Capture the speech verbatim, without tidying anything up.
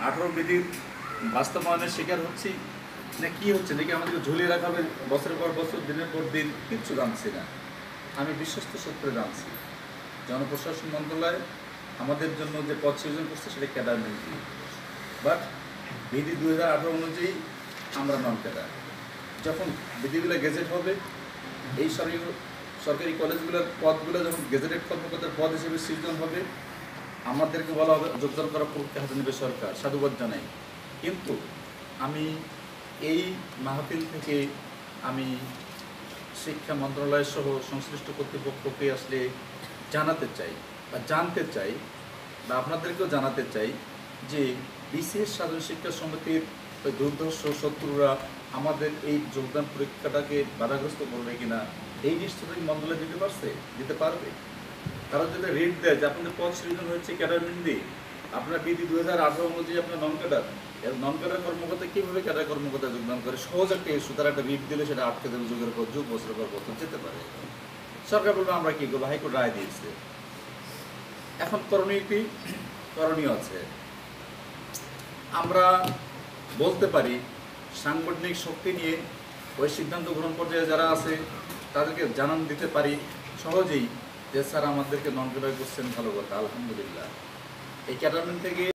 আঠারো বিধির বাস্তবায়নের শিকার হচ্ছি না কি হচ্ছে নাকি আমাদেরকে ঝুলিয়ে রাখা হবে বছরের পর বছর দিনের পর দিন, কিচ্ছু জানছি না। আমি বিশ্বস্ত সূত্রে জানছি জনপ্রশাসন মন্ত্রণালয় আমাদের জন্য যে পদ সৃজন করছে সেটা ক্যাডার নীতি, বাট বিধি দুই হাজার আঠারো অনুযায়ী আমরা নন ক্যাডার। যখন বিধিগুলো গেজেট হবে, এই সরকারি সরকারি কলেজগুলোর পদগুলো যখন গেজেটেড কর্মকর্তার পদ হিসেবে সৃজন হবে, আমাদেরকে বলা হবে যোগদান করার পরীক্ষা হাতে নেবে সরকার, সাধুবাদ জানাই। কিন্তু আমি এই মাহফিল থেকে আমি শিক্ষা মন্ত্রণালয় সহ সংশ্লিষ্ট কর্তৃপক্ষকে আসলে জানাতে চাই বা জানতে চাই বা আপনাদেরকেও জানাতে চাই যে বিশেষ সাধারণ শিক্ষা সমিতির ওই দুর্ধর্ষ শত্রুরা আমাদের এই যোগদান পরীক্ষাটাকে বাধাগ্রস্ত করবে কিনা, এই নিশ্চয়তা কি মন্ত্রণালয় দিতে পারছে দিতে পারবে? তারা যদি রেট দেয় যে আপনাদের পদ সৃজন হয়েছে ক্যাডার দিয়ে, আপনার বিধি দুই হাজার আঠারো অনুযায়ী আপনার নন ক্যাডার, নন ক্যাডার কর্মকর্তা কীভাবে ক্যাডার কর্মকর্তা যোগদান করে? সহজ একটা ইস্যু, তারা একটা রিট দিলে সেটা আটকে দেবে, যুগের পর যুগ বছরের পর বছর যেতে পারে। সরকার বলবে আমরা কী করবো, হাইকোর্ট রায় দিয়েছে। এখন করণীয় কি? করণীয় আছে। আমরা বলতে পারি সাংগঠনিক শক্তি নিয়ে ওই সিদ্ধান্ত গ্রহণ পর্যায়ে যারা আছে তাদেরকে জানান দিতে পারি সহজেই যে স্যার আমাদেরকে নন ক্যাডার করছেন, ভালো কথা, আলহামদুলিল্লাহ। এই ক্যাডারমেন্ট থেকে